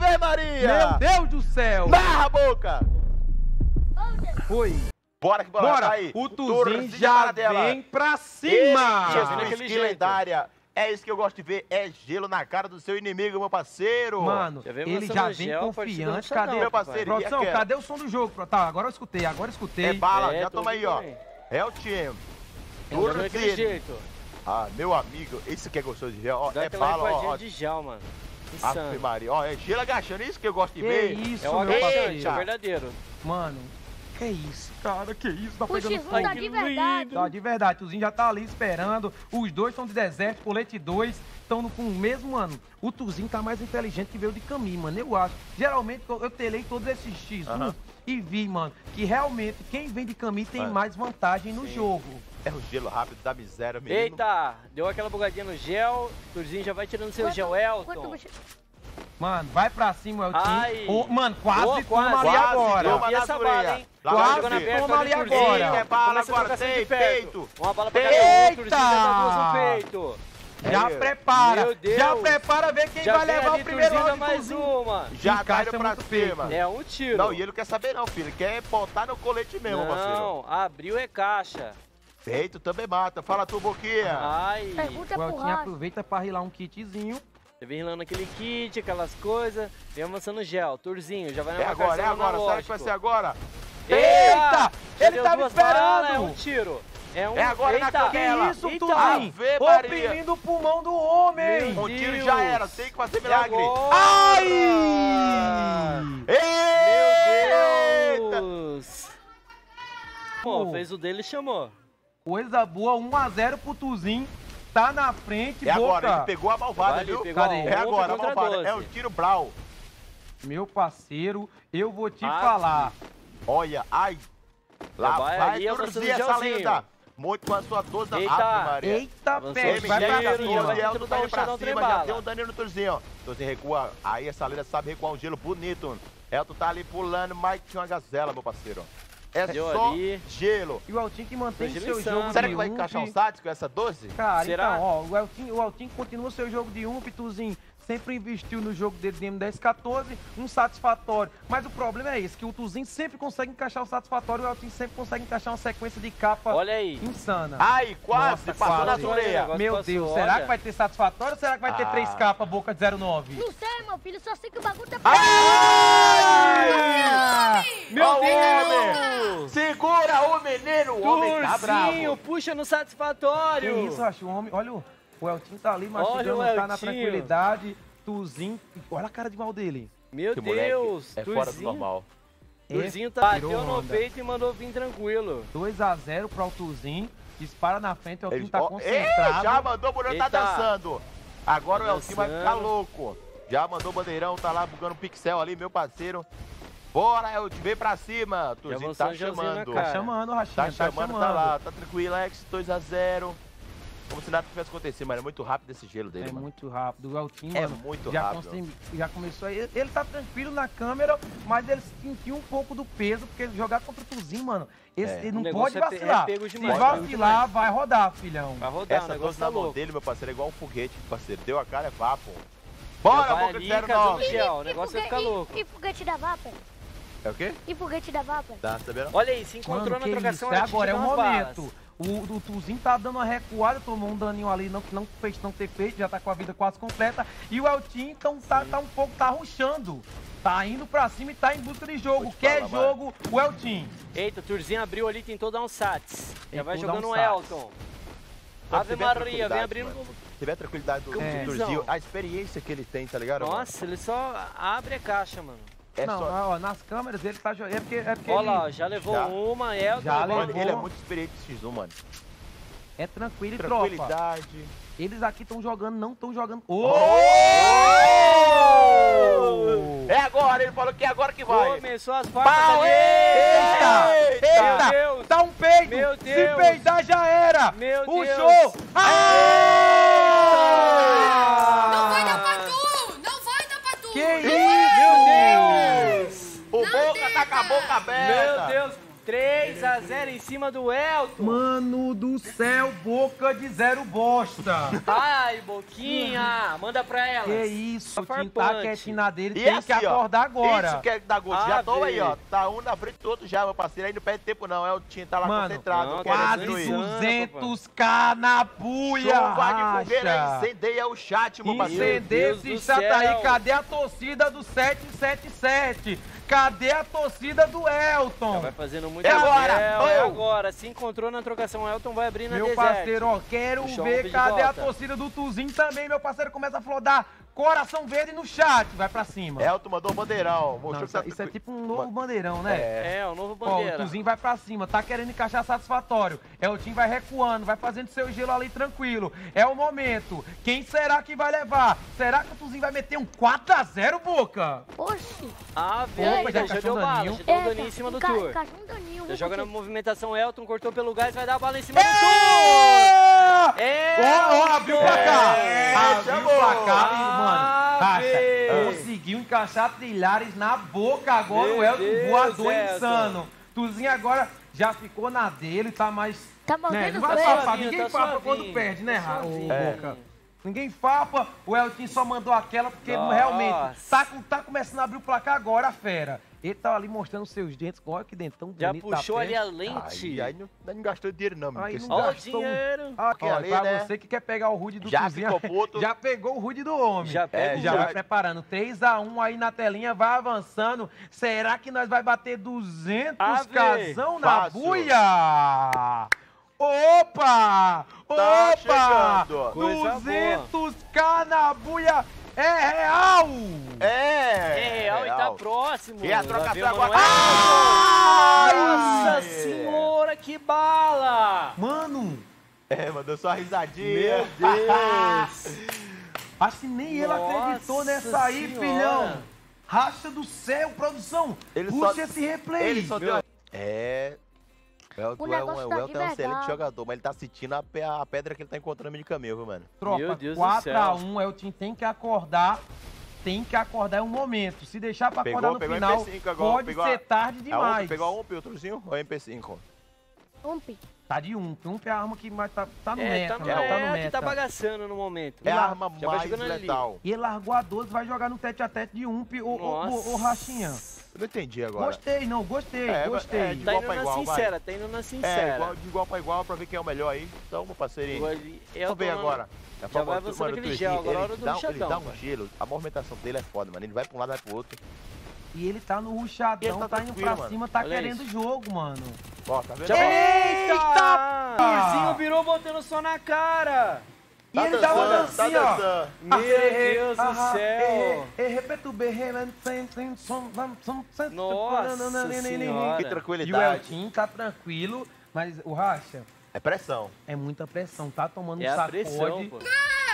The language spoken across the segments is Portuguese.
Ave Maria! Meu Deus do céu! Narra a boca! Foi. Bora que bora, tá aí. O Thurzin já vem pra cima! Que lendária! É isso que eu gosto de ver, é gelo na cara do seu inimigo, meu parceiro. Mano, ele já vem confiante. Cadê, meu parceiro? Produção, cadê o som do jogo? Tá, agora eu escutei, É bala, já toma aí, ó. Eltin. Thurzin. Ah, meu amigo, isso que é gostoso de gel, ó. É bala, ó. de gel, mano. Ave Maria, ó, é gelo agachando, isso que eu gosto de ver. Isso, é o agachante, é verdadeiro. Mano, que isso, cara, que isso, tá pegando fogo. Tá de verdade. Tá de verdade, o Thurzin já tá ali esperando, os dois estão de deserto, colete 2, estão com o mesmo, mano. O Thurzin tá mais inteligente que veio de caminho, mano, eu acho. Geralmente, eu telei todos esses X1 e vi, mano, que realmente quem vem de caminho tem mais vantagem no jogo. É o gelo rápido da miséria, menino. Eita, deu aquela bugadinha no gel, Thurzin já vai tirando seu gel, Elton. Mano, vai pra cima, Eltin. Oh, mano, quase toma ali agora. Eu vi essa bala, hein? Quase toma ali agora. É bala agora, tem peito. Uma bala pra cada um, Thurzin já dá duas no peito. Já prepara, já prepara, ver quem vai levar o primeiro round. Mais uma. Já tá indo pra cima. É um tiro. Não, e ele não quer saber não, filho. Ele quer botar no colete mesmo, parceiro. Não, abriu é caixa. Peito também mata. Fala tu, Boquinha. Ai. O Eltin aproveita pra rilar um kitzinho. Você vem rilando aquele kit, aquelas coisas. Vem avançando gel. Thurzin, já vai na É agora. Será que vai ser agora? Eita! Ele tava esperando. É um tiro. É agora na canela. Que isso, Thurzin? Oprimindo o pulmão do homem. Um tiro já era. Tem que fazer milagre. Ai! Meu Deus! Pô, fez o dele e chamou. Coisa boa, 1-0 pro Thurzin. Tá na frente, É Boca. agora, ele pegou a malvada, viu? Cadê? É agora, a malvada. É o tiro Brau. Meu parceiro, eu vou te falar. Olha, ai. Lá vai Thurzin essa lenda. Muito com a sua 12 da Maria. Eita, pé. Vai pra cima. Elton tá indo pra cima, já tem um daninho no Thurzin, ó. Thurzin recua. Aí essa lenda sabe recuar um gelo bonito. Elton tá ali pulando, mais que uma gazela, meu parceiro. É só gelo. E o Eltin que mantém seu jogo. Será que vai encaixar um Sats com essa 12? Cara, então, ó, o Eltin continua seu jogo de Thurzin sempre investiu no jogo dele de M10-14, um satisfatório. Mas o problema é esse, que o Thurzin sempre consegue encaixar o satisfatório e o Eltin sempre consegue encaixar uma sequência de capa insana. Ai, quase, passou na orelha. Meu Deus, será que vai ter satisfatório ou será que vai ter 3 capas boca de 09? Não sei, meu filho, só sei que o bagulho tá... Meu Deus! Segura o menino, o homem tá bravo. Puxa no satisfatório. Que isso, acho, o homem, olha o Eltin tá ali mastigando, tá na tranquilidade. Thurzin, olha a cara de mal dele. Meu Deus, é fora do normal. Thurzin bateu no peito e mandou vir tranquilo. 2-0 para o Thurzin, dispara na frente, o Eltin tá concentrado. Já mandou, o Bandeirão tá dançando. Agora o Eltin vai ficar louco. Já mandou o Bandeirão, tá lá bugando um pixel ali, meu parceiro. Bora, Eltin, vem pra cima. Thurzin tá chamando. Tá chamando, Rachinha, tá chamando, tá lá, tá tranquilo, X, 2-0. Como se nada tivesse acontecido, mas é muito rápido esse gelo dele, mano. Muito rápido. O Eltin, mano, muito rápido. Já começou aí. Ele tá tranquilo na câmera, mas ele sentiu um pouco do peso, porque jogar contra o Thurzin, mano, ele não pode vacilar. Se vacilar, vai rodar, filhão. Vai rodar, essa doce na mão dele, meu parceiro, é igual um foguete, parceiro. Deu a cara, é vapo. Bora, Boca de 09. O negócio vai ficar louco. E foguete da Vapor? É o quê? E foguete da Vapor? Tá sabendo? Olha aí, se encontrou na trocação. Agora é o momento. O Thurzin tá dando uma recuada, tomou um daninho ali, não fez não ter feito, já tá com a vida quase completa. E o Eltin então tá um pouco, tá rushando. Tá indo pra cima e tá em busca de jogo. Quer jogo, o Eltin. Eita, o Thurzin abriu ali, tentou dar um sats. Já vai jogando o Elton. Ave Maria, vem abrindo. Se tiver tranquilidade do Thurzin, a experiência que ele tem, tá ligado? Nossa, ele só abre a caixa, mano. Ó, nas câmeras ele tá jogando. É porque olha lá, já levou uma, mano, ele é muito experiente esse X1, mano. É tranquilo e tranquilidade. Tropa. Eles aqui estão jogando, não estão jogando. É agora, ele falou que é agora que vai. Começou as facas. Eita! Meu Deus. Dá um peido! Meu Deus! Se peidar já era! Meu Deus! Puxou! Não vai dar pra tu! Não vai dar pra tu! Que isso? Meu Deus! O Boca tá com a boca aberta! Meu Deus! 3 2x0 em cima do Elton. Mano do céu, boca de zero bosta. Ai, Boquinha, manda pra ela. Que isso, o Far time tá punch. quietinho na dele, E tem assim, que acordar agora. Isso que é da Gold. Ah, Já tô vê. aí, ó. Tá um na frente do outro já, meu parceiro. Aí não perde tempo não. É o time tá lá Mano, concentrado. não, querendo Quase destruir. 200k na buia, Chuva de fogueira, racha. incendeia o chat, meu parceiro. Incendeia Deus esse do chat céu. aí, cadê a torcida do 777? Cadê a torcida do Elton? Vai fazendo muito É agora! É Oh! agora. Se encontrou na trocação, o Elton vai abrir na Meu desert. parceiro, ó, quero Puxa o ver ombro de cadê a volta. torcida do Thurzin também, meu parceiro, começa a flodar coração verde no chat, vai pra cima. Elton mandou um bandeirão. Não, Mostrou que tá... isso é tipo um novo bandeirão, né? É, o novo Ó, o bandeira. Thurzin vai pra cima, tá querendo encaixar satisfatório. Eltin vai recuando, vai fazendo seu gelo ali tranquilo. É o momento. Quem será que vai levar? Será que o Thurzin vai meter um 4x0, Boca? Oxi. Ah, Opa, velho, já já encaixou deu um bala, daninho. já deu um daninho em cima do Tour. Encaixou um daninho. Já viu, joga na Boquinha? movimentação, Elton cortou pelo gás, vai dar a bala em cima do Tour. Ó, abriu o placar. Abriu chamou. o placar e, mano, Racha, velho. conseguiu encaixar trilhares na boca agora. Meu O Elton Deus, voador Elton. insano. Thurzin agora já ficou na dele, tá mais... Tá né, mordendo não vai os fapar, suavinho, ninguém tá fapa suavinho, quando perde, né, tá o suavinho. Boca? Ninguém fapa, o Eltin só mandou aquela porque Nossa. realmente tá começando a abrir o placar agora, fera. Ele tava ali mostrando seus dentes, olha que dentão Já bonito da puxou ali peste. a lente. Aí não gastou dinheiro não, meu. Aí porque não Ó o gastou. dinheiro. Olha, ali, pra né? você que quer pegar o Rude do Já Thurzin, ficou puto. já pegou o Rude do homem. Já pega o já Rude. vai preparando. 3x1 aí na telinha, vai avançando. Será que nós vai bater 200 Ave. casão na Fácil. buia? Opa! Tá Opa! chegando. Coisa 200k na buia é real! É real e tá próximo. E a Vai trocação ver o agora. Manuel. Nossa Ai! senhora, que bala! Mano, Mandou só uma risadinha. Meu Deus! acho que nem ele acreditou nessa aí, Senhora. filhão. Racha do céu, produção. Ele Puxa só- esse replay. Ele só deu... O Elton O negócio tá de é um excelente verdade. jogador, mas ele tá sentindo a pedra que ele tá encontrando no meio de caminho, viu, mano? Meu Tropa, Deus do 4x1, Eltin tem que acordar. Tem que acordar, é um momento. Se deixar pra acordar no Pegou final, MP5 agora, pode pegou ser tarde A demais. UMP, pegou a UMP, o Truzinho ou a MP5? Umpi. Tá de UMP. UMP é a arma que mais tá no É, meta, tá no, né? Tá no que meta. tá bagaçando no momento. É a lá, arma já vai mais jogando ali. letal. E ele largou a 12, vai jogar no tete-a-tete de UMP, ô Rachinha. Eu não entendi agora. Gostei, não, gostei, É, gostei. é, de Tá igual indo pra na igual, sincera, tá indo na É, sincera. de igual pra igual pra ver quem é o melhor aí. Então, meu parceirinho. Vamos ver agora. Já vai avançando aquele gel, agora é hora do Ele ruchadão, dá um pai. gelo, a movimentação dele é foda, mano. Ele vai pra um lado, vai pro outro. E ele tá no ruchadão, Ele tá tá indo tranquilo, pra mano. cima, tá Olha querendo isso. jogo, mano. Ó, tá vendo? Já Eita! Turzinho virou botando só na cara. E ele dá uma Tá dancinha, ó. dançando. Meu Deus do céu. Repete o berre. Nossa senhora. Que E o tranquilidade. Eltin tá tranquilo, mas o Racha É pressão. é muita pressão, tá tomando É um a sacode. pressão, pô.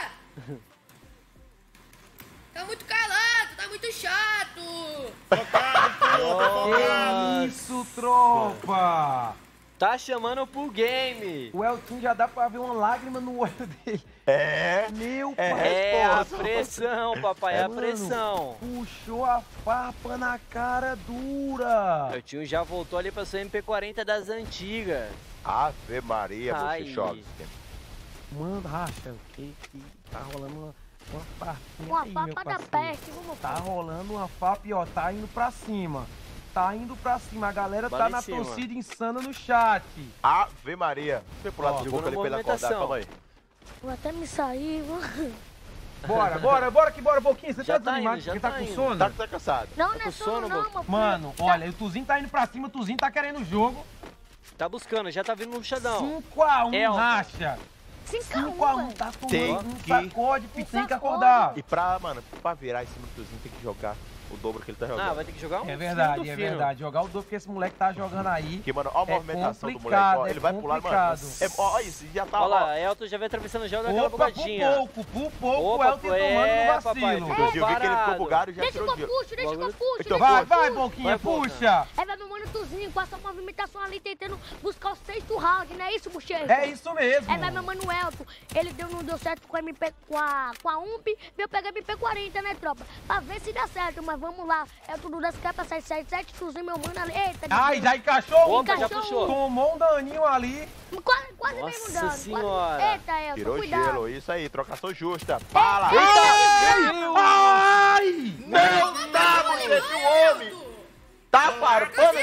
Tá muito calado, tá muito chato. Que isso, tropa! Tá chamando pro game. O Eltin já dá pra ver uma lágrima no olho dele. É. Meu É. pai. É a resposta. pressão, papai, é a Mano, pressão. Puxou a farpa na cara dura. O tio já voltou ali pra sua MP40 das antigas. Ave Maria, Ai. você choca. Mano, Racha, que tá rolando uma farpinha Uma aí, meu papa da parceiro. peste, vamos Tá rolando uma FAP e ó, tá indo pra cima. Tá indo pra cima. A galera Bala tá em na cima. torcida insana no chat. Ave Maria. Foi pro lado Ó, de jogou boca na ali pra ele acordar. movimentação. Calma aí. Vou até me sair, vou... Bora que bora, Boquinha. Você Já tá tá desanimado indo, já porque tá tá com indo. sono? Tá cansado. Não, com não é sono, sono não, Boca? meu filho. Mano, olha, o Thurzin tá indo pra cima, o Thurzin tá querendo o jogo. Tá buscando, já tá vindo no chadão. 5x1, Elton. Racha. 5x1, Tá Tem tomando um que- sacode, filho, Um tem que sacode. acordar. E pra virar em cima do Tuzinho tem que jogar o dobro que ele tá jogando. Ah, vai ter que jogar um É fino verdade, do é fino. verdade. Jogar o dobro que esse moleque tá jogando aí. Porque, mano, ó a É movimentação do moleque, complicado, ó. é Ele vai pular, mano. complicado. Ó, isso, já tá, Olha ó. lá, Elton já vem atravessando o gel daquela Opa, por bugadinha. pouco, o Opa, Elton tomando no papai, vacilo. Eu vi que ele ficou parado. bugado e já Deixa que tirou eu o gelo. puxo, deixa que eu puxo. Então deixa Vai, que eu vai, puxo. Boquinha, Vai, Boca. puxa. Aí vai meu mano Thurzin com essa movimentação ali, tentando buscar o sexto round, não é isso, Bochecha? É isso mesmo. Aí vai meu mano Elton, ele não deu certo com a MP, com a UMP, veio pegar a MP40, né, tropa? Pra ver se dá certo, mas mas vamos lá. É tudo das capas 777, Thurzin, meu mano ali. Eita, Ai, já encaixou? Opa, já puxou. Tomou um daninho ali. Quase Nossa mesmo dano. senhora. Eita, Elton, Tirou cuidado. gelo, isso aí, trocação justa. Fala! Ai! Não dá, bochecha, o homem! Tá farpando!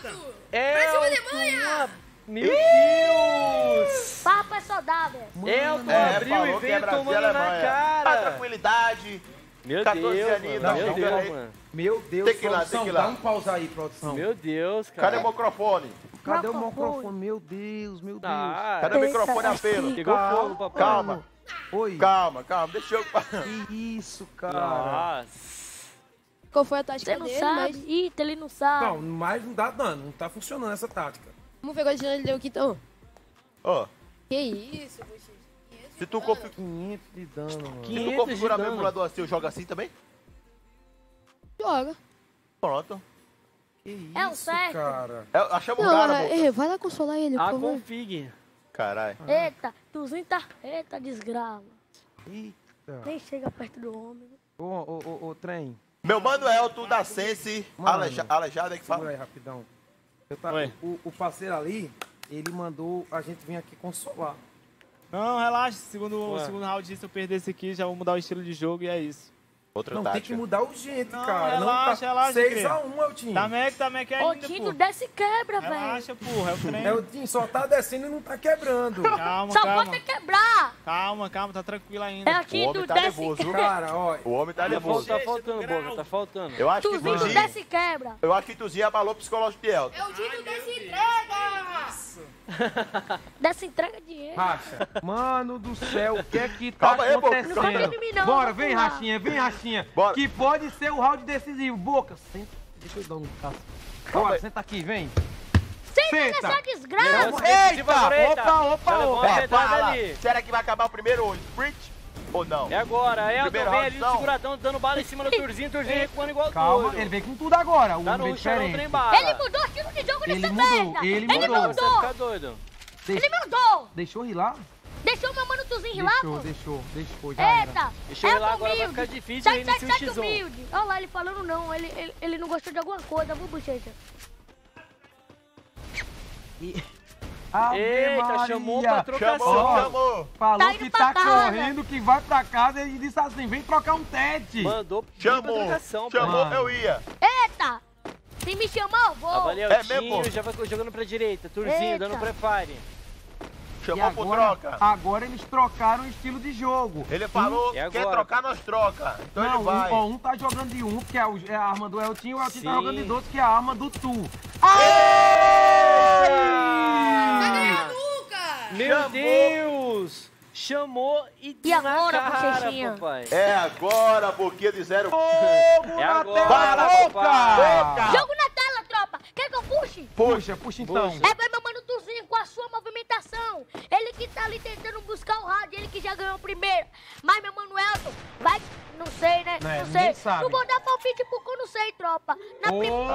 Elton, meu Deus! Papo é saudável. Elton É, abriu falou e que veio é Brasil e tomando na Alemanha. A cara. tranquilidade. Meu 14 Deus, aninhos, mano. não, Meu pera Deus, aí. mano. Meu Deus, Tem que ir lá, produção, tem que ir lá. dá um pausa aí, produção. Meu Deus, cara. Cadê o microfone? Cadê o Microfone? microfone? Meu Deus, meu Deus. Ah, Cadê o microfone, apelo? pegou Calma, fogo, papai. Calma, Oi. calma, deixa eu... Que isso, cara. Nossa. Qual foi a tática Você não dele, sabe. mas... Eita, ele não sabe. Não, mas não dá dano, não tá funcionando essa tática. Vamos ver quanto ele deu aqui, então. Ó, Que isso, Buxi. se tu configura... 500 de dano, mano. 500 de configurar meu dano. emulador assim, eu jogo assim também? Joga. Pronto. Que isso, É o certo. cara. Achamos o Não, cara, vai lá consolar ele, por A favor. config. Caralho. Eita, Thurzin tá... Eita, desgrama. Eita. Nem chega perto do homem. Ô, trem. Meu mano Elton da Sense, Mano. aleijado é que Segura fala. aí, rapidão. Oi. O parceiro ali, ele mandou a gente vir aqui consolar. Não, relaxa. Segundo Ué. round, se eu perder esse aqui, já vou mudar o estilo de jogo e é isso. Outra Não, tem tática. que mudar urgente, Não, cara. relaxa, relaxa, 6x1, Eltinho. Tá Mac É Ô, ainda, Tito, pô. desce e quebra, velho. Relaxa, porra, é o trem. Eltinho só tá descendo e não tá quebrando. Calma, Só calma. pode quebrar. Calma, tá tranquilo É ainda. o Tito, homem tá desce nervoso, e viu? quebra. Cara, ó. O homem tá nervoso. Tá faltando, Boca, tá faltando. Eu acho que Thurzin, Thurzin... desce e quebra. Eu acho que Thurzin abalou o psicológico de Elton. É o Dino desse entrega! Desce entrega dinheiro. Racha. Mano do céu, o que é que tá Calma aí, Boca. acontecendo? Não confia em mim, não, Bora, vamos vem, lá. Rachinha, vem, Rachinha. Bora. Que pode ser o round decisivo. Boca, senta. Deixa eu dar um caço. Bora, senta aqui, vem. Senta Senta. nessa desgraça. Opa. Uma pedrada fala. ali. Será que vai acabar o primeiro sprint ou não? É agora. Elton Primeiro vem round, ali então. seguradão, dando bala em cima do Thurzin recuando igual Calma, doido. ele veio com tudo agora. O Tá homem no veio ruxadão, diferente. trem bala. Ele mudou o estilo de jogo Ele nessa mudou, merda. ele Você mudou. vai ficar doido. Ele mudou. Deixou rilar? Deixou meu mano Thurzin rilar, pô. Deixou, já era. Eita. Deixa eu ir lá, Elton agora vai humilde. ficar difícil, eu inicio o 777 X1. humilde. Olha lá, ele falando não. Ele não gostou de alguma coisa, viu, bochecha? Ave Eita, Maria. chamou pra trocação. Chamou. Falou Tá indo que pra tá casa. correndo, que vai pra casa e disse assim, vem trocar um tete. Mandou pra Chamou. trocação, Chamou, Mano. eu ia. Eita. Se me chamar, eu vou. Avalia É o mesmo? Tinho, já vai jogando pra direita. Thurzin Eita. dando prefire. E Chamou por agora, troca. agora eles trocaram o estilo de jogo. Ele falou, E agora? quer trocar, nós troca. Então Não, ele vai. um tá jogando de um, que é a arma do Eltinho, o Eltinho Sim. tá jogando de outro, que é a arma do Tu. Vai Ai! ganhar nunca! Meu Chamou. Deus! Chamou e E agora, na cara, bochechinha? papai. É agora, boquinha de zero. Fogo É na agora, tela, papai. boca! Jogo na tela, tropa. Quer que eu puxe? Puxa então. Puxa. É, vai meu mano Thurzin com a sua movimentação. Ele que tá ali tentando buscar o rádio, ele que já ganhou o primeiro. Mas meu mano Elton vai... Não sei, né? É, não ninguém sei. sabe. Não vou dar palpite porque eu não sei, tropa. Na primeira...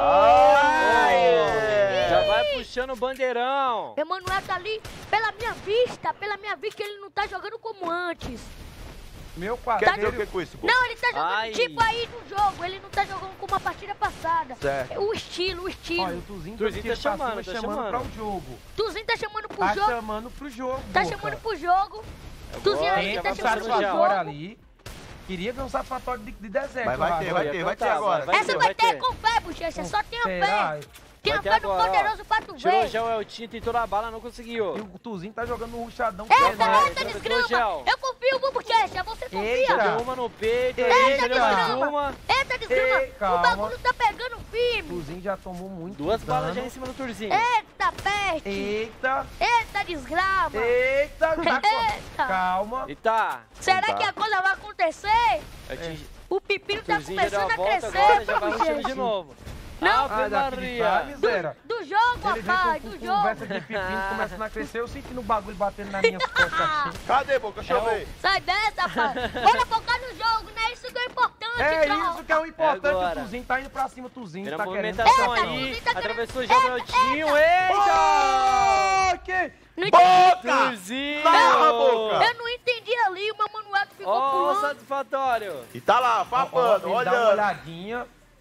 Já vai puxando o bandeirão. Meu mano Elton ali, pela minha vista, ele não tá jogando como antes. Meu Quer dizer o quadrilho. que com isso, pô? Não, ele tá jogando Ai. tipo aí no jogo. Ele não tá jogando como a partida passada. Certo. O estilo. Olha, o Thurzin Thurzin tá chamando, tá chamando chamando. para o jogo. Thurzin tá chamando pro Tá jogo. chamando pro jogo. Tá Boca. chamando pro jogo. Thurzin Agora ali já tá vai chamando pro Satisfatório jogo. ali. Queria ver um satisfatório de deserto. Mas lá vai ter, agora. vai ter agora. Vai Essa ter, vai vai ter ter. com fé, bochecha. Só tenha Será? fé. Tenha Vai ter fé no agora, ó. poderoso pra tu Tirou ver. já o Eltin, tentou a bala, não E conseguiu. o Thurzin tá jogando um ruchadão. Eita, vai, eita, vai, desgrama. gel. Eu confio, viu, bochecha. Você confia? Eita. Deu uma no peito, Eita, aí já deu mais desgrama. uma. Eita, desgrama. Ei, O calma. bagulho tá pegando O firme. Thurzin já tomou muito Duas balas já dano. em cima do Thurzin. Eita, peste. Eita, Eita, desgrama. eita. Eita. Calma. E tá. Será Tá. que a coisa vai acontecer? O O pepino tá Thurzin já deu começando a a volta crescer, agora, já vai viu, rushando de gente? novo. Não. Ave daqui de cá, Maria. miséria. Do jogo, Ele vem rapaz, com do jogo. conversa de pepino, começando a crescer, eu sentindo o bagulho batendo nas minhas costas assim. Cadê, boca? Deixa eu ver. Sai dessa, rapaz. Bora focar no jogo, né? Isso que é importante, É tropa. isso que é o importante, o agora. Thurzin tá indo pra cima, o Thurzin Vira tá a querendo. movimentação Eita, aí. Thurzin tá querendo- Atravessou já o Eltinho. Eita! Que? Não entendi. Boca! Thurzin! Cala a boca! Eu não entendi ali, o meu Manuel ficou Ó, pulando. satisfatório. E tá lá, Ó, papando, ele dá uma olhando. olhadinha.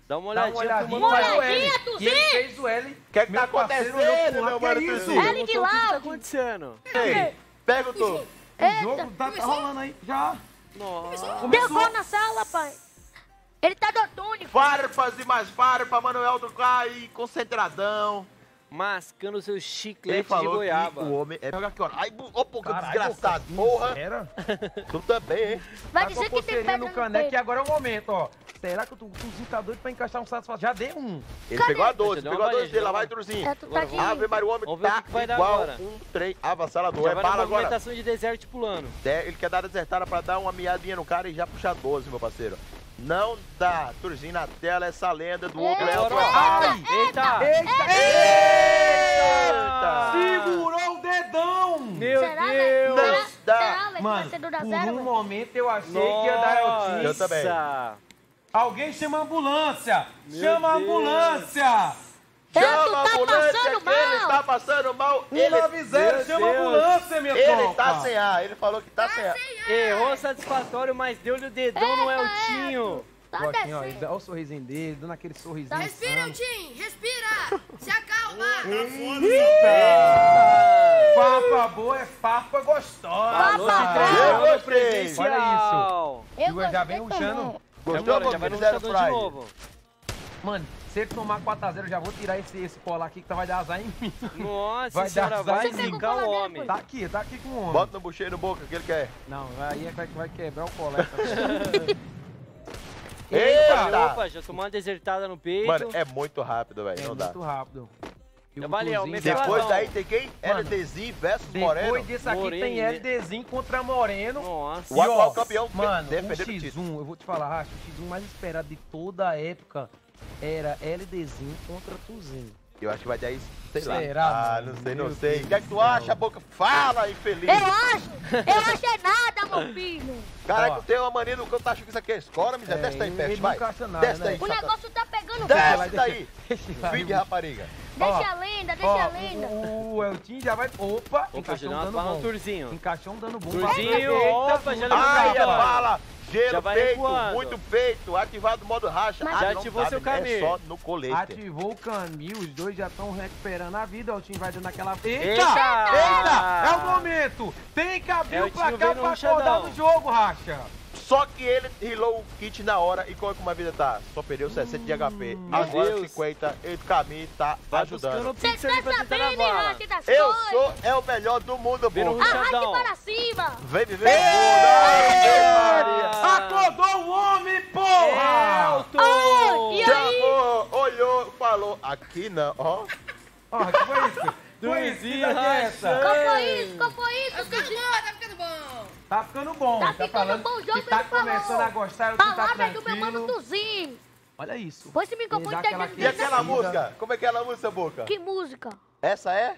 Dá uma olhadinha pro Uma mano. olhadinha, Thurzin! E ele fez o L. O que tá acontecendo, meu mano Thurzin? L de O que tá lado. acontecendo? Ei, pega o topo. O jogo tá rolando aí, já. Nossa. Deu gol na sala, pai. Ele tá dotônico. Farpas e mais farpas, Manuel do Cai, concentradão. Mascando seu Ele chiclete de falou goiaba. que o homem é... Joga aqui, ó. Ai, ô, pouco Caralho, desgraçado, Boca, porra. Era? Tu também, hein? Vai Tá com dizer a que tem coceirinha pedra no no caneco e peito. agora é o momento, ó. Será que o Thurzin tá doido pra encaixar um satisfação? Já deu um. Ele pegou a 12, Deu pegou a uma 12 dele, lá vareja, vai, Thurzin. É, tu tá aqui. Ave Maria, o homem Vamos ver o tá que vai dar igual agora. um trem avassalador. Já É vai na bala agora. movimentação de deserto pulando. Ele quer dar a desertada pra dar uma miadinha no cara e já puxar 12, meu parceiro. Não dá. Thurzin na tela, essa lenda do Ogro Elton. Ai! Eita! Eita! Segurou o dedão! Meu Será, Deus! velho? Não Será, dá. velho, que vai Mano, ser por 2 a 0, um velho? momento eu achei que ia dar Eltin. Eu também. Nossa. Alguém chama a ambulância! Meu Chama a Deus. ambulância! Chama a tá ambulância passando que ele mal. tá passando mal. 190, chama a Deus. ambulância, minha Ele tropa! tá sem ar. Ele falou que tá sem ar. Errou satisfatório, mas deu-lhe o dedão no Eltinho. Tá Gotinho, ó, descendo. olha o sorrisinho dele, dando aquele sorrisinho. Respira, insano. Eltin, respira. Se acalma. Farpa boa é farpa gostosa! Farpa boa. Eu gostei. Presencial. Eu Igor já vem gostei rushando. também. Gostou, Agora, já já vai no Zero lutador de Fry. novo. Mano, se ele tomar 4x0, eu já vou tirar esse colar aqui que vai dar azar em mim. Nossa Vai senhora, dar vai azar em mim. zicar o homem. Tá aqui com o homem. Bota no bucheiro no boca que ele quer. Não, aí é que vai quebrar o colar. Eita! Opa, já tomou uma desertada no peito. Mano, é muito rápido, velho. É não dá. muito rápido. E o Valeu, Thurzin Melhor. já- Depois daí tem quem? Mano, LDzinho versus Moreno. Depois desse aqui Moreno, tem né? LDzinho contra Moreno. Nossa. O atual ó, campeão mano, defendendo o o título. X1, eu vou te falar, Racha, o X1 mais esperado de toda a época era LDzinho contra Thurzin. Eu acho que vai dar isso, sei lá. Será, Ah, mano? não sei, não Meu sei. Deus O que é que do tu céu. acha, boca? Fala, infeliz. Eu acho é nada, meu filho. Cara, Ó. tu tem uma mania do que eu acho que isso aqui é escola, miséria. Desce daí, ele peste, não vai. encaixa nada, Desce né? daí, O Satã. negócio tá pegando Desce fogo. daí. Deixa Filho de rapariga. Deixa a lenda, deixa Ó, a lenda. o Eltin já vai... Opa, Opa, encaixou já um deu uma dano bala no bom. Turzinho. Encaixou um dano bom. Thurzin, Eita, opa, já levou Ai, pra é bala. bala. Já Gelo vai feito, recuando. muito feito. Ativado o modo racha. Mas- Ah, Já não ativou tá, seu menino, caminho. É só no colete. Ativou o Camil, os dois já estão recuperando a vida. O Eltin vai dando aquela... Eita! Eita! Eita! É o momento! Tem que abrir o Eltinho placar veio no pra acordar rushadão. no jogo, Racha! Só que ele healou o kit na hora e como é que uma vida tá? Só perdeu 60 de HP. Agora Deus. 50, ele caminho tá Vai ajudando. buscando o Você pixel ali tá pra tentar na sabendo, hein, bala. Racha, das Eu coisas? sou o melhor do mundo, Vira um pô. rushadão. Arraste para cima. Vem viver o mundo, Acordou o homem, porra! Elton! E aí? Chamou, olhou, falou. Aqui não, ó. Ó, que foi isso? Foi isso, Thurzin, que daqui é essa? Racha. Qual foi isso? Qual foi Tá isso? ficando bom, tá ficando bom. Tá ficando bom, Tá tá ficando falando bom o jogo, que tá ele falou. começando a gostar, o que tá Palavra do meu mano tranquilo. Thurzin. Olha isso. Foi esse microfone Ele dá tá aquela dentro E aquela Vida. música? Como é que é aquela música, Boca? Que música? Essa é?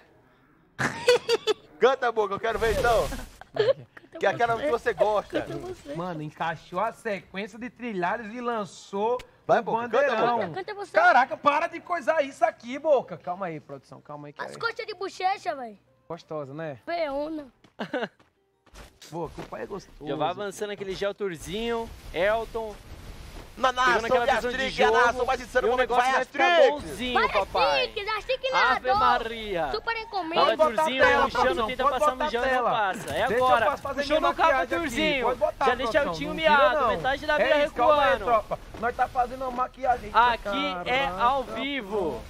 Canta, Boca, eu quero ver então. Que é aquela que você gosta. Mano, encaixou a sequência de trilhares e lançou Vai, o Boca, bandeirão. canta, Canta você. Caraca, para de coisar isso aqui, Boca. Calma aí, produção, calma aí. Que As é coxas de bochecha, velho. gostosa, né? Feona. Boca, o pai é gostoso. Já vai avançando aquele gel Turzinho. Elton. Na Pegando nação aquela de visão de Astrix, a jogo. nação mais insana E o momento negócio vai vai ficar Astrix. bonzinho, papai. Astique Ave nadador. Maria. Super Olha encomenda. Pode o botar a Turzinho tela, puxando, produção, tenta pode passar botar a mijando, não tela. passa. É Deixa eu agora. fazer Puxou minha no cabo o maquiagem aqui. Turzinho. Pode botar, Já deixa o produção, Tinho não tira, miado. não. Metade da vida É isso, calma aí, recuando. tropa. Nós tá fazendo uma maquiagem. Aqui é ao vivo.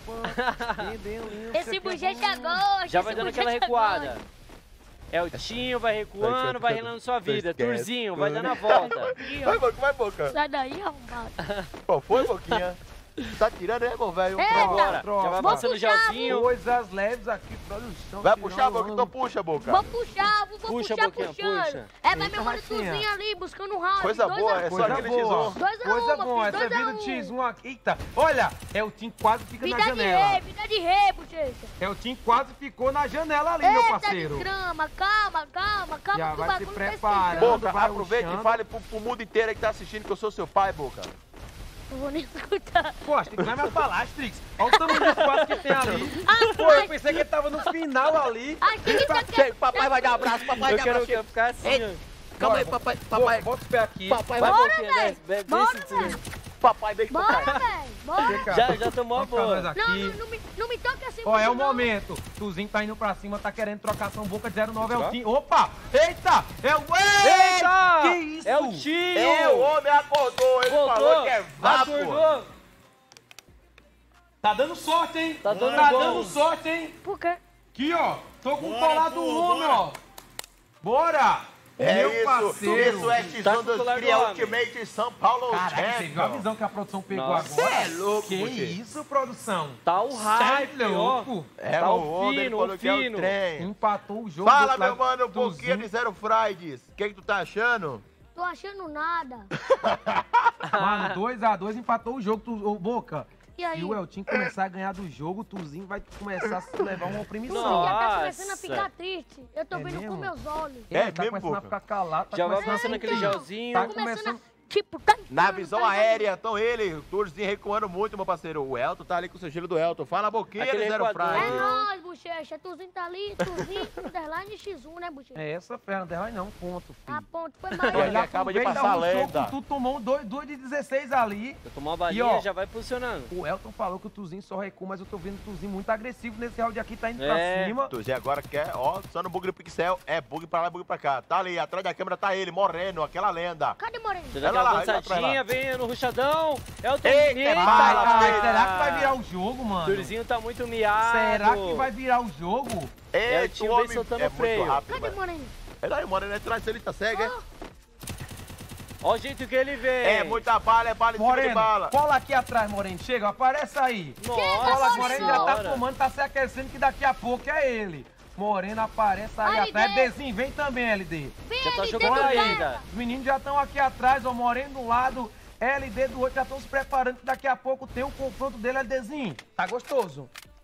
Esse bochecha gosta. Já vai esse dando aquela bochecha recuada. gosta. Eltinho vai recuando, vai relando sua vida. Esquece Turzinho vai tudo. dando a volta. Vai, Boca, vai, Boca. Sai daí, arrombado. Qual foi, Boquinha? Tá tirando aí, meu velho? Eita. Agora, Tropa. já vai Vou passando o puxar, gelzinho. Coisas leves aqui, produção. Vai tirando puxar, Boca? onda. Então puxa, Boca. Vou puxar, vou Puxa, puxar, Boquinha, puxando. puxa. É, vai Eita, meu mano Rafinha. Thurzin ali, buscando um round. Coisa 2 boa, a 1. é só Coisa aquele boa. X1. 2 a 1, Coisa boa, filho, essa 2 a vida 1. de X1 aqui. Eita, olha, Eltin quase fica na Vida de janela. rei, vida de rei, bochecha. Eltin quase ficou na janela ali, meu Eita, parceiro. desgrama, calma, calma, calma, Já que o vai se bagulho tá preparando. esquentando. Boca, vai aproveita e rushando. fale pro mundo inteiro aí que tá assistindo que eu sou seu pai, Boca. Não vou nem escutar. Pô, Astrix, vai me falar, Astrix. Olha o tamanho do espaço que tem ali. Pô, eu pensei que ele tava no final ali. Astique tá querendo. Papai vai dar abraço, papai Eu dá quero abraço. ficar assim, ó. Calma aí, papai, papai. Bota os pés aqui. Papai Vai, vai. Bora, Boquinha, velho. desce, Bora, desce, velho. Papai, beijo, papai. Bora, velho. Bora. Já tomou a boa. Não me toque assim. Ó, é o momento. Thurzin tá indo pra cima, tá querendo trocação boca de 09 Eltin. Opa! Eita! É o... Eita! Que isso? É o tio! É, o homem acordou, ele falou que é vapo. Acordou. Tá dando sorte, hein? Tá dando sorte, hein? Por quê? Aqui, ó. Tô com o colar do homem, ó. Bora! É Meu isso, parceiro. isso é X1 Tá com o dos colar do Cria homem. Ultimate São Paulo Caraca, você viu a Champion. visão que a produção pegou Nossa. agora? Cê é louco, Que Buxê. isso, produção? Tá o hype, Cê é ó. louco. É Tá o homem, ele fino, falou que é o fino. trem. Empatou o jogo. Fala, do outro meu lado. mano, um pouquinho Thurzin. de Zero Fridays. O que tu tá achando? Tô achando nada. Mano, 2x2 empatou o jogo. Ô, Boca. E aí? Se o Eltin começar a ganhar do jogo, o Thurzin vai começar a se levar uma oprimição. Nossa. Já tá começando a ficar triste. Eu tô É vendo mesmo? com meus olhos. Ele mesmo, tá começando a Boca? ficar calado. Tá Já vai começando a passando aquele então. gelzinho. Tá Começando começando... a... Tipo, tá Na entrando, visão tá ligado? aérea, então ele, o Thurzin recuando muito, meu parceiro. O Elton tá ali com o sigilo do Elton. Fala a boquinha Aquele de Zero recuador. É Fridays. nóis, bochecha. Thurzin tá ali, Thurzin, underline X1, né, bochecha? É essa fera, underline não, ponto, A filho. ponto foi Ele mais. acaba de aproveita, passar dá um lenda. soco, tu tomou um 2 de 16 ali. Já tomou uma E, balinha, ó, já vai posicionando. O Elton falou que o Thurzin só recua, mas eu tô vendo o Thurzin muito agressivo nesse round aqui, tá indo É. pra cima. Thurzin agora quer, ó, só no bug do pixel. É bug pra lá, bug pra cá. Tá ali, atrás da câmera tá ele, morrendo, aquela lenda. Cadê Moreno? Já dá Olha aquela lá, olha lá atrás avançadinha, lá. vem no ruchadão. Elton, Eita, Vai, será que vai virar o jogo, mano? Thurzin tá muito miado. Será que vai virar o jogo? É, o Esse tio vem homem soltando é o freio. muito rápido, Cadê velho. Moreno? Ele aí, moreno, atrás dele, tá cego, é? Ó o jeito que ele vem. É, muita bala, é bala em cima de Moreno, bala. cola aqui atrás, Moreno. Chega, aparece aí. Nossa Cola, Moreno já tá senhora. tomando, tá se aquecendo que daqui a pouco é ele. Moreno aparece aí LD. atrás. Dezinho, vem também, LD. Vem Já tá ali jogando dentro do ainda. cara. Os meninos já estão aqui atrás, ó, Moreno do lado, LD do outro, já estão se preparando que daqui a pouco tem o confronto dele, LDzinho. Tá gostoso?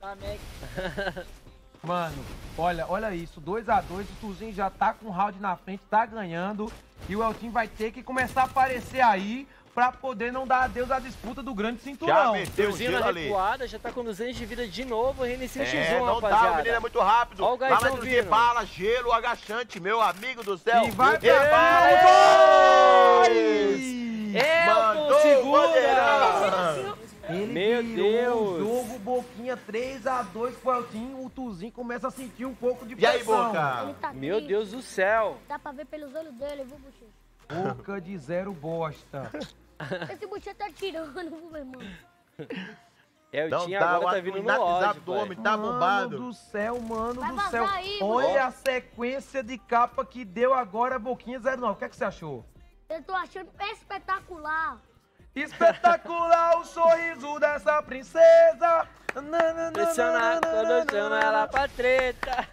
Mano, olha isso, 2x2, o Thurzin já tá com o round na frente, tá ganhando. E o Eltin vai ter que começar a aparecer aí pra poder não dar adeus à disputa do grande Já cinturão. meteu o Thurzin gelo na ali. recuada, já tá com 200 de vida de novo, reinicia o X1, É, não dá, o rapaziada. menino é muito rápido. Ó o Gaizão Bala de vindo. bala, gelo, agachante, meu amigo do céu. E vai E pra vai! bala, Elton, Mandou o segura! bandeirão. Ele Meu virou o Deus. jogo, Boquinha 3x2 pro Eltin, o Thurzin começa a sentir um pouco de E aí, pressão. Boca? Ele tá Meu triste. Deus do céu. Dá pra ver pelos olhos dele, viu, bochecha? Boca de zero bosta. Esse bochecha tá tirando, viu, meu irmão? Não Eltin dá, agora tá o vindo no WhatsApp ódio, do pai. homem tá Mano bombado. do céu, mano Vai do vazar céu. aí, Olha mano. a sequência de capa que deu agora, Boquinha 09. O que é que você achou? Eu tô achando espetacular. Espetacular o sorriso dessa princesa. Pressiona, quando chama ela pra treta.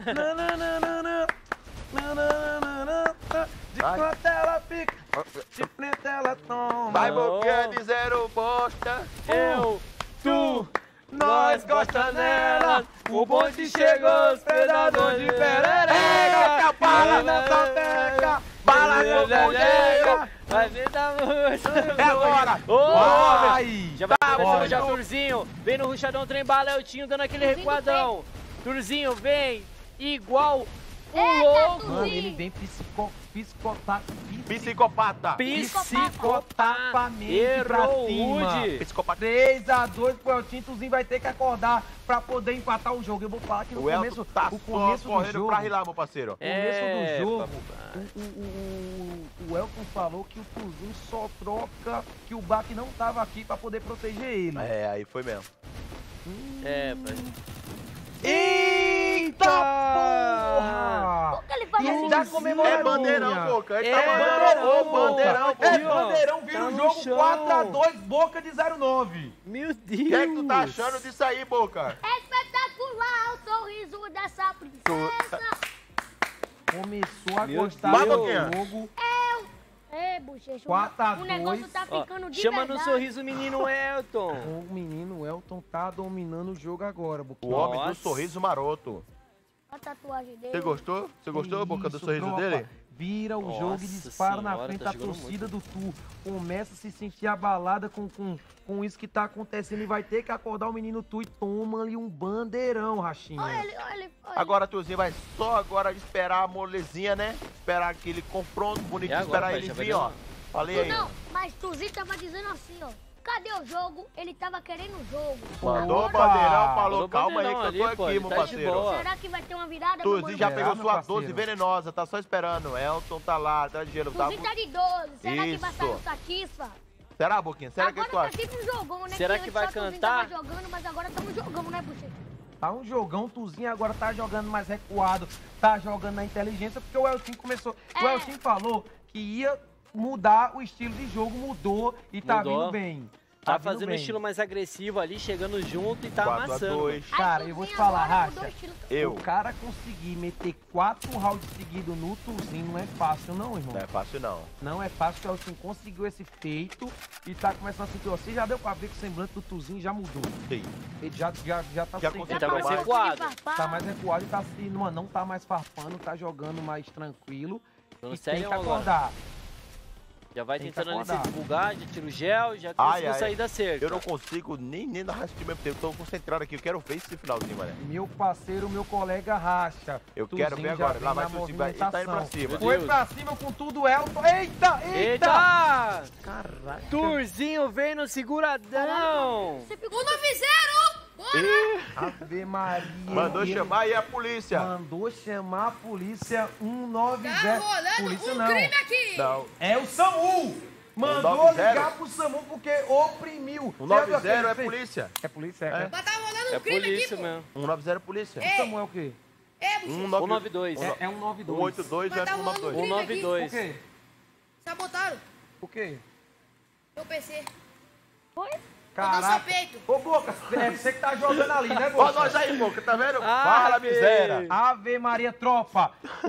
De quanto ela fica, de frente ela toma. Vai, Não. boquinha de zero bosta. Eu, tu, Nós gosta nela. O bonde chegou, os predador de perereca. Bala na sapeca, bala com mulher. Vai ver da É agora. Vai. Já vai começando Olha. já, Thurzin. Vem no ruchadão, trem bala, Eltinho dando aquele Thurzin recuadão. Thurzin, vem igual o Eita, louco. Mano, ele vem Psicopata. psicotapamente pra Errou cima. rude. Psicopata. 3x2 pro Eltin, Thurzin vai ter que acordar pra poder empatar o jogo. Eu vou falar que no O Elton começo, tá o só começo do correndo jogo, pra rilar, meu parceiro. começo do jogo, papai. o Elton falou que o Thurzin só troca que o Bach não tava aqui pra poder proteger ele. É, aí foi mesmo. É, pai. Eita porra! Por que ele faz E assim? ele tá comemorando. É bandeirão, Boca. Ele É tá mandando o bandeirão, É Aqui, ó. bandeirão, vira Tá o no jogo chão. 4x2, Boca de 09. Meu Deus. O que é que tu tá achando disso aí, Boca? Espetacular o sorriso dessa princesa. Começou a Meu gostar Deus. do Vai, jogo. É, bochecha, 4x2. o negócio tá Ó, ficando de chama verdade. no sorriso o menino Elton. O menino Elton tá dominando o jogo agora, O Boquinha. homem do Nossa. sorriso maroto. A tatuagem dele. Você gostou? Você gostou, Boca, do Isso, sorriso tropa. dele? Vira o Nossa jogo e dispara na senhora, frente tá da jogando torcida do Tu. Começa a se sentir abalada com isso que tá acontecendo e vai ter que acordar o menino Tu e toma ali um bandeirão, Rachinha. Olha ele, olha ele. Olha Agora, Thurzin, vai só agora esperar a molezinha, né? Esperar aquele confronto bonito, É agora, esperar pai, ele já vai vir, ó. dar uma- Falei ele. aí. Não, mas Thurzin tava dizendo assim, ó. Cadê o jogo? Ele tava querendo o jogo. Mandou o bandeirão, falou, calma aí que eu tô aqui, meu parceiro. Será que vai ter uma virada? Thurzin já pegou sua 12 venenosa, tá só esperando. Elton tá lá, tá de gelo. Thurzin tá de 12, será que vai sair o Satisfa? Será, Boquinha? Será que tu acha? Agora tá tipo um jogão, né? Será que vai cantar? Tava jogando, mas agora tá um jogão, né, Bochecha? Tá um jogão, o Thurzin agora tá jogando mais recuado, tá jogando na inteligência, porque o Eltin começou... O Eltin falou que ia mudar o estilo de jogo, mudou e tá vindo bem. Tá fazendo um estilo mais agressivo ali, chegando junto e tá amassando. Cara, eu vou te falar, Racha, o cara conseguir meter 4 rounds seguidos no Thurzin não é fácil não, irmão. Não é fácil não. Não é fácil, o Eltin conseguiu esse feito e tá começando a sentir, você já deu pra ver que o semblante do Thurzin já mudou. Sim. Ele já tá mais recuado. Tá mais recuado e tá assim, não tá mais farpando, tá jogando mais tranquilo. E tem que acordar. Já vai tentando ali se divulgar, já tira o gel, já conseguiu sair da cerca. Eu não consigo nem narrar esse mesmo tempo, tô concentrado aqui, eu quero ver esse finalzinho, mané. Meu parceiro, meu colega Racha. Eu quero ver agora, lá vai Thurzin, ele tá indo pra cima. Foi pra cima com tudo, Elton. Eita, eita! Caraca! Thurzin vem no seguradão! 190! Ave Maria. Mandou chamar aí a polícia. Mandou chamar a polícia 190. Tá rolando polícia um crime aqui. Não. É o SAMU. Mandou ligar pro SAMU porque oprimiu. 190 é polícia. É polícia, é. Mas tá rolando um crime polícia aqui, pô. mesmo. 190 é polícia. O SAMU é o quê? 192. É 192. 182 é 192. 192. O quê? Sabotaram O quê? meu PC. Foi? Caraca. Peito. Ô, Boca, é você que tá jogando ali, né, Boca? Olha nós aí, Boca, tá vendo? Fala, miséria. Ave Maria, tropa.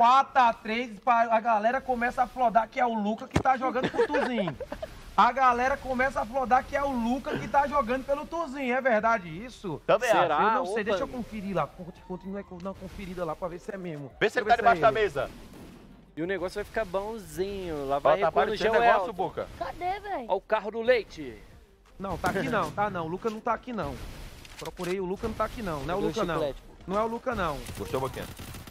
4-3, a galera começa a flodar que é o Luca que tá jogando pro Thurzin. A galera começa a flodar que é o Luca que tá jogando pelo Thurzin. É verdade isso? Também será? Eu não sei, deixa eu conferir lá. Continua dando uma conferida lá pra ver se é mesmo. Vê se ele tá debaixo da mesa. E o negócio vai ficar bonzinho. Lá vai Tá aparecendo negócio, Boca. Cadê, velho? Olha o carro do leite. Não, tá aqui não, tá não. O Luca não tá aqui não. Procurei, o Luca não tá aqui não. Não é o Luca não. Não é o Luca não. Gostou, Boquinha?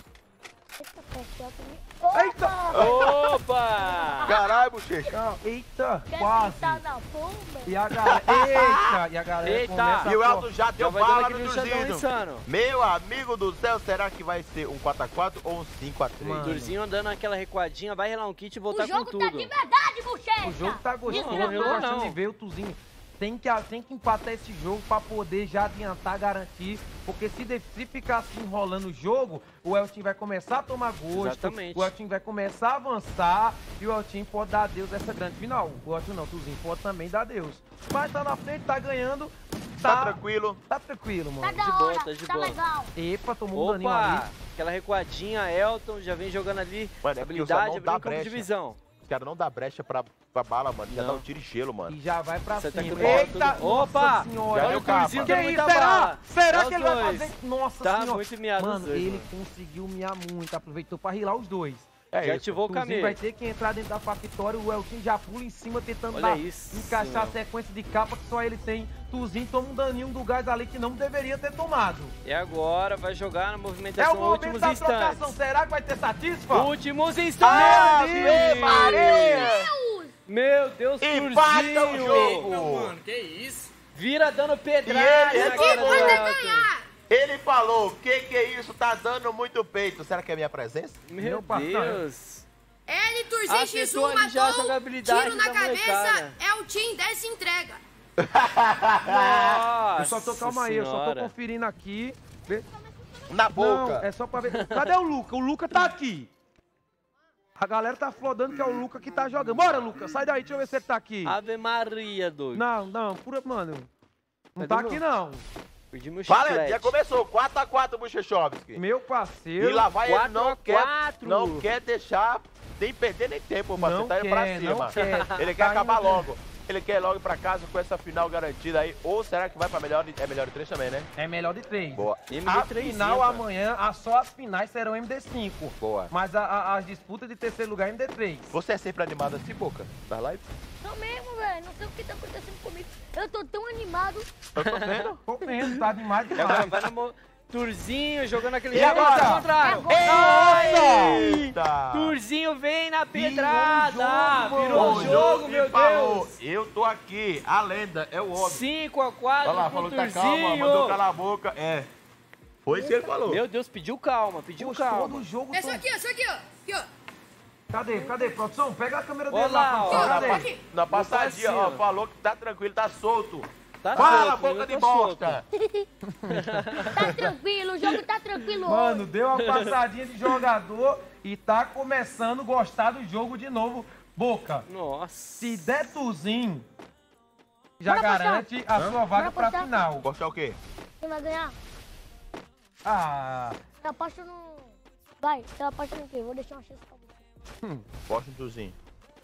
Eita! Opa! Caralho, bochecha. Eita, quase. Na bomba? E a galera, eita, e a galera começa E o Elton já deu bala no Thurzin. Meu amigo do céu, será que vai ser um 4x4 ou um 5x3? Thurzin andando naquela recuadinha, vai relar um kit e voltar com tudo. O jogo tá de verdade, bochecha. O jogo tá gostoso, eu tô gostando de ver o Thurzin. Tem que empatar esse jogo pra poder já adiantar, garantir. Porque se ficar assim enrolando o jogo, o Eltin vai começar a tomar gosto. Exatamente. O Eltin vai começar a avançar e o Eltin pode dar adeus essa grande final. O Eltin não, o Thurzin pode também dar adeus. Mas tá na frente, tá ganhando. Tá tranquilo. Tá tranquilo, mano. Tá da hora, tá de tá boa. legal. Epa, tomou um daninho ali. Aquela recuadinha, Elton já vem jogando ali. Mano, habilidade, abrindo campo de visão. Os caras não dá brecha pra bala, mano. Já dá um tiro e gelo, mano. E já vai pra cima. Eita! Opa! Senhora, olha o Thurzin que dando isso? muita Será? bala. Será que ele vai fazer? Nossa tá senhora. Muito miado. Mano, ele conseguiu miar muito. Aproveitou pra rilar os dois. Já ativou o caminho. Vai ter que entrar dentro da factória. O Eltin já pula em cima tentando encaixar a sequência de capa que só ele tem. Thurzin toma um daninho do gás ali que não deveria ter tomado. E agora vai jogar na movimentação últimos instantes. Trocação. Será que vai ter satisfa? Últimos instantes! Meu Deus, empata o jogo! Mano, que isso? Vira dando pedrada. Ele falou, que é isso? Tá dando muito peito. Será que é minha presença? Meu Deus. Ele, Thurzin X1, matou, tiro na cabeça, é o Team dessa entrega. Nossa, eu só tô, calma aí, eu só tô conferindo aqui. Na boca. Não, é só pra ver. Cadê o Luca? O Luca tá aqui. A galera tá flodando que é o Luca que tá jogando. Bora, Luca, sai daí, deixa eu ver se ele tá aqui. Ave Maria, doido. Não, mano. Não tá aqui, não. Perdi meu chiclete. Já começou, 4x4, Buchechovski. Meu parceiro. E lá vai ele, não quer deixar, nem perder nem tempo, parceiro. Tá indo pra cima. Ele quer acabar logo. Ele quer ir logo pra casa com essa final garantida aí. Ou será que vai pra melhor de 3 também, né? É melhor de 3. Boa. A final amanhã, só as finais serão MD5. Boa. Mas as disputas de terceiro lugar é MD3. Você é sempre animado assim, Boca? Das lives? Não mesmo, velho. Não sei o que tá acontecendo comigo. Eu tô tão animado. Eu tô vendo. Tô vendo, tá demais demais. Thurzin jogando aquele E agora? contrário. Eita! Thurzin vem na pedrada. Virou o jogo, meu Deus. Eu tô aqui, a lenda, é o homem. 5-4 Olha lá, pro falou que tá calma, mandou calar a boca. É. Foi isso que ele falou. Meu Deus, pediu calma, pediu calma. Todo jogo. Essa aqui, ó. Aqui, ó. Cadê, produção? Pega a câmera dele Olha lá, lá, produção. ó. Cadê? Na passadinha, ó, falou que tá tranquilo, tá solto. Tá Fala, solto, boca eu de tô bosta. Tá tranquilo, o jogo tá tranquilo Mano, hoje. deu uma passadinha de jogador e tá começando a gostar do jogo de novo. Boca, Nossa. se der Thurzin, já Bora apostar. garante a sua vaga Bora pra apostar. final. Postar o quê? Quem vai ganhar? Ah, Eu aposto no... Vai, eu aposto no quê? Vou deixar uma chance pra você. Posta um Thurzin.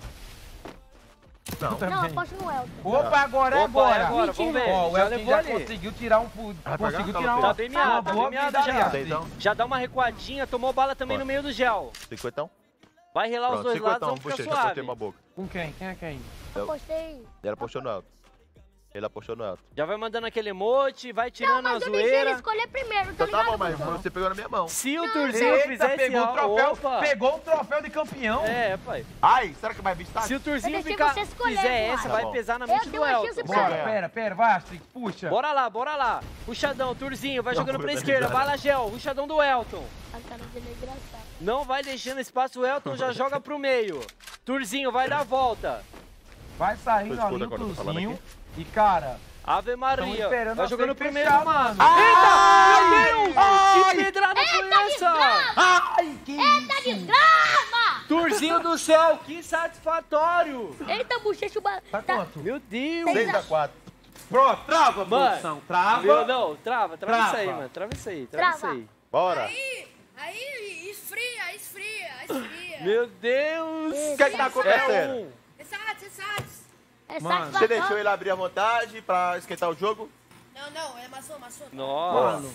não, Não, eu aposto no Elton. Opa, agora é Opa, é agora. agora, vamos ver. Ó, o Já Eltin levou já ali. conseguiu tirar um... pagar? Conseguiu Tá tirar bem uma, Tá bem miado, uma tá boa bem miado vida já. ali. Então, Já dá uma recuadinha, tomou bala também no meio do gel. 50. Vai relar os Pronto, dois lados, 50. vamos ficar Puxa, já postei suave. uma boca. Com quem? Quem é quem? Eu apostei. Ele apostou no Elton. Ele apostou no Elton. Já vai mandando aquele emote, vai Não, tirando a mas eu deixei ele zoeira. escolher primeiro, tá Então tá ligado? bom, mas produção? você pegou na minha mão. Se o Thurzin Eita, fizer esse pegou o troféu, opa. pegou o troféu de campeão. É, pai. Ai, será que vai vir estágio? Se o Thurzin Eu deixei ficar, você escolher, fizer Eduardo. essa, Tá vai bom. pesar na Eu mente dei do uma chance Elton. pra Bora, pera, vai, Astrid, puxa. Bora lá. Puxadão, Thurzin, vai Não, jogando pra puta, esquerda, não. vai lá, Gel. Puxadão do Elton. A cara dele é engraçada. Não vai deixando espaço, o Elton já joga pro meio. Thurzin, vai dar a volta. Vai saindo Escuta ali o quando eu tô falando Thurzin. E, cara, Ave estão Maria. esperando Vai a jogando frente pro meio, fechar, mano. mano. Eita! Meu Deus! Que pedrada foi essa? Ai, que isso? Desgrama! Thurzin do céu, que satisfatório. Eita, bochecho... Tá quanto? Meu Deus. 6-4. Pronto, trava, Mano. produção, trava. Meu, não, trava isso Trava. aí, mano. Trava isso aí. Bora. Aí, esfria. Meu Deus. O que é que tá acontecendo? Exato. É Mano, satisfação. Você deixou ele abrir à vontade pra esquentar o jogo? Não, amassou. Nossa. Mano.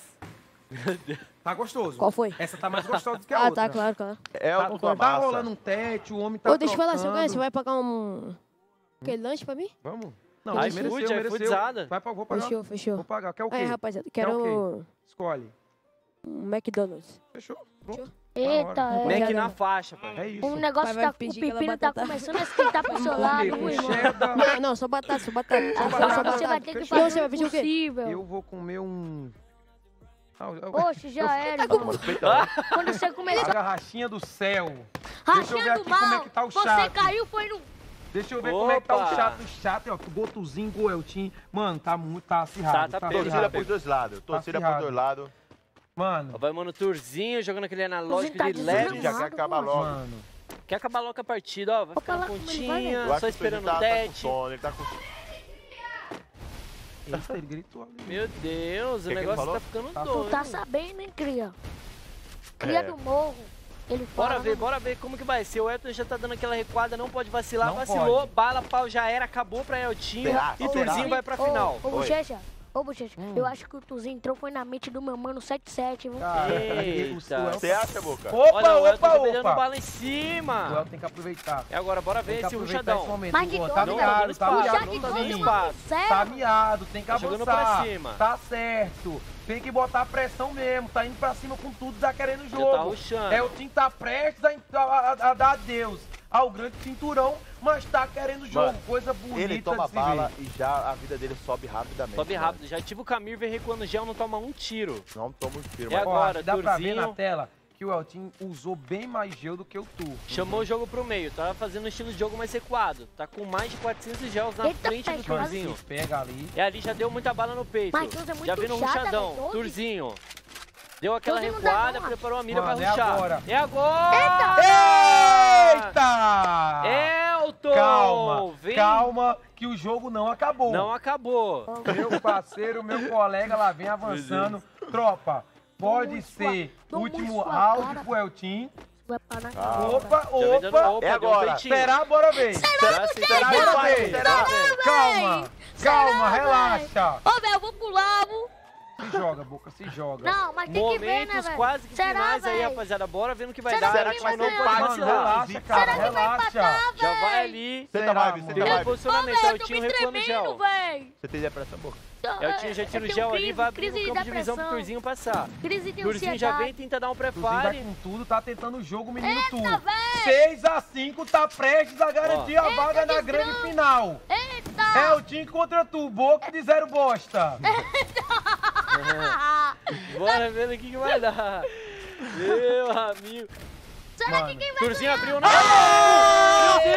Tá gostoso. Qual foi? Essa tá mais gostosa do que a Ah, outra. tá, claro. É Tá, o tua tá massa. rolando um tete, o homem tá Ô, deixa eu falar, seu trocando. você vai pagar aquele lanche pra mim? Vamos? Não, Tá, mereceu, iFood, mereceu. iFoodzada. Vou pagar. Fechou. Vou pagar. Quer o quê? Aí, rapaziada, Quer o quero Escolhe. um McDonald's. Fechou. Pronto. Eita, Mac Já na não. faixa, pai. É isso. O negócio Vai tá, o pedir aquela pepino tá batata. começando a esquentar pro seu lado, Com irmão. cheddar. Não, só batata. Você vai ter que Fechou. fazer Você vai o pedir o quê? possível. Eu vou comer um... Oxe, já era, Tá irmão. tomando peitão. Quando você A começar garrachinha do céu. Deixa eu ver rachando aqui como é mal, que tá o você chat. caiu, foi no... Deixa eu ver como é que tá o Opa. chat. Ó, o Gotuzinho, o Eltin. Mano, tá muito... Tá acirrado. Tá acirrado. Torcida pros dois lados. Torcida pros acirrado. dois lados. Mano, Vai, mano, Thurzin jogando aquele analógico Thurzin de tá leve. desgramado. Já quer acabar logo. mano. Quer acabar logo a partida, ó. Vai Opa, ficar na lá como ele vai, pontinha, Eu acho só que esperando tá o com tete. sono, ele tá com... Eita, ele gritou ali. Meu Deus, o que ele negócio falou? tá ficando Tá Tu doido. tá sabendo, hein, cria? Cria É. do morro. Ele fala... Bora ver como que vai ser. O Elton já tá dando aquela recuada, não pode vacilar. Não Vacilou, pode. bala, pau, já era, acabou pra Eltinho. Será? E Será? Thurzin vai pra final. Ô, Bochecha, eu acho que o Thurzin entrou foi na mente do meu mano 77, viu? Cara, Eita. Você acha, Boca? Olha, o Elton Opa, tá pegando opa. bala em O cima. Elton tem que aproveitar. É agora, bora Tem ver que esse aproveitar esse ruchadão. momento. Mas de Boa, todo tá não, miado, não, tá não, miado. não, que tá todo dando mundo espaço. serve. Tá miado, tem que Tá jogando avançar. pra cima. Tá certo. Tem que botar pressão mesmo. Tá indo pra cima com tudo, tá querendo o Já jogo. tá rushando. É, o time tá prestes a dar adeus ao grande cinturão, mas tá querendo o jogo. Mano, Coisa bonita Ele toma de se bala ver. e já a vida dele sobe rapidamente. Sobe mano. rápido. Já ativa o Camir, vem recuando o gel, não toma um tiro. Não toma um tiro, É mas... agora. Ó, dá pra ver Thurzin. na tela que o Eltin usou bem mais gel do que o Tu. Chamou o jogo pro meio, tá fazendo um estilo de jogo mais recuado. Tá com mais de 400 gels na Eita, frente do pega, mas Thurzin. Se pega ali. E ali já deu muita bala no peito. Mas Thurzin é muito Já vem no chata, ruchadão. velho, Thurzin. Deu aquela Thurzin não dá recuada, não, preparou a mira Mano, pra é ruxar. agora. É agora! Eita! Elton! Calma, Vem. calma, que o jogo não acabou. Não acabou. Meu parceiro, meu colega lá vem avançando. Tropa, pode muito ser sua- dou último muito sua round cara. pro Eltin. Vai parar na Opa, Já vem dando opa. opa, É deu um agora. peitinho. Será? Bora ver. Será, Bora ver. Será? Calma, calma, relaxa. Ô, velho, eu vou pular, viu? Se joga, Boca, se joga. Não, mas tem que ver, né, Momentos velho? quase que Será, finais aí, velho? rapaziada. Bora vendo o que vai Será dar. que Será quem que vai vai ter ganhar? empate? Mano, vacilar. relaxa, cara, Será que vai relaxa. empatar, Já vai véi? ali. Senta Será, vibe, mano? senta Deu vibe. posicionamento. Ô, velho, eu tô Eltinho me recuando o tremendo, gel. velho. Você tem ideia pra essa boca? Eu Eltin já tira o gel ali, vai abrir o campo de visão pro Turzinho passar. Turzinho já vem, tenta dar um prepare. Turzinho vai com tudo, tá tentando o jogo, menino Tur. 6-5, tá prestes a garantir a vaga na grande final. Eita! Eltin contra tu, boca de 0 bosta. Bora ver o que vai dar. Meu amigo. Será que quem vai Turzinho ganhar? abriu na...